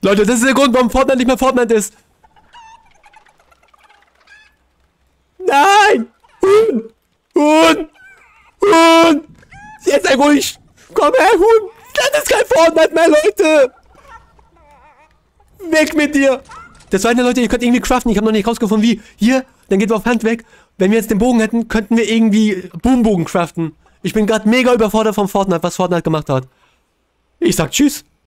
Leute, das ist der Grund, warum Fortnite nicht mehr Fortnite ist. Nein! Huhn! Jetzt sei ruhig! Komm her, Huhn! Das ist kein Fortnite mehr, Leute! Weg mit dir! Das war eine, Leute, ihr könnt irgendwie craften. Ich habe noch nicht rausgefunden, wie. Hier, dann geht wir auf Hand weg. Wenn wir jetzt den Bogen hätten, könnten wir irgendwie Boombogen craften. Ich bin gerade mega überfordert vom Fortnite, was Fortnite gemacht hat. Ich sag tschüss.